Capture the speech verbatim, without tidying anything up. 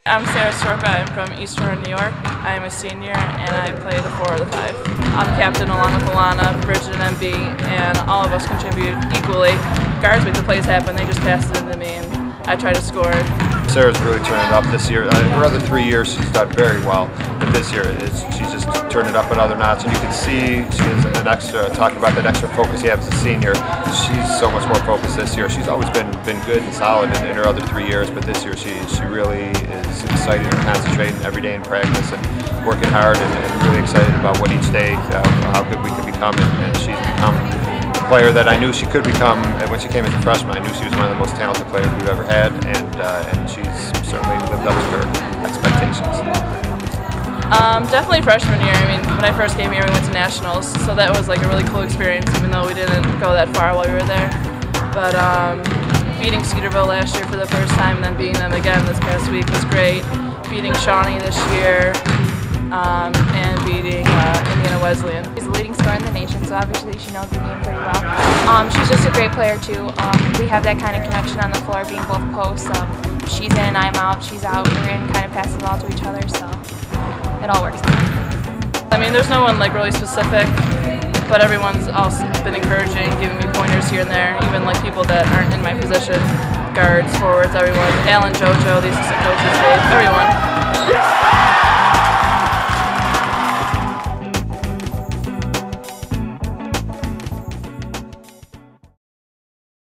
I'm Soroka. I'm from Eastern New York. I'm a senior and I play the four or the five. I'm captain along with Alana, Bridget, and M B, and all of us contribute equally. Guards make the plays happen, they just pass it into me and I try to score. Sarah's really turned it up this year. Uh, her other three years she's done very well, but this year it's, she's just turned it up another notch, and you can see she has an extra, talking about that extra focus you have as a senior, she's so much more focused this year. She's always been been good and solid in, in her other three years, but this year she, she really is excited and concentrating every day in practice and working hard and, and really excited about what each day, uh, how good we can become, and, and she's become the player that I knew she could become. And when she came as a freshman, I knew she was one of the most talented players we've ever had, and, uh, and she's certainly lived up to her expectations. Um, definitely freshman year. I mean, when I first came here, we went to nationals, so that was like a really cool experience, even though we didn't go that far while we were there. But um, beating Cedarville last year for the first time, and then beating them again this past week was great. Beating Shawnee this year, um, and beating uh, Indiana Wesleyan. She's the leading scorer in the nation, so obviously she knows the game pretty well. Um, she's just a great player too. Um, we have that kind of connection on the floor, being both posts. Um, she's in and I'm out. She's out. We're in, kind of passing the ball to each other, so it all works. I mean, there's no one like really specific, but everyone's also been encouraging, giving me pointers here and there. Even like people that aren't in my position, guards, forwards, everyone. Alan, JoJo, the assistant coaches, Dave, everyone.